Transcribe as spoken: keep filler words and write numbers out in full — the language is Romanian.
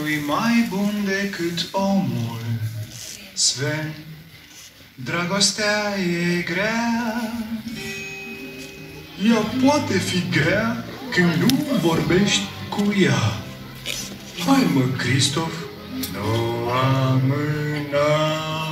nu-i mai bun decât omul. Sven, dragostea e grea. Ea poate fi grea când nu vorbești cu ea. Hai mă, Cristof, nu amâna.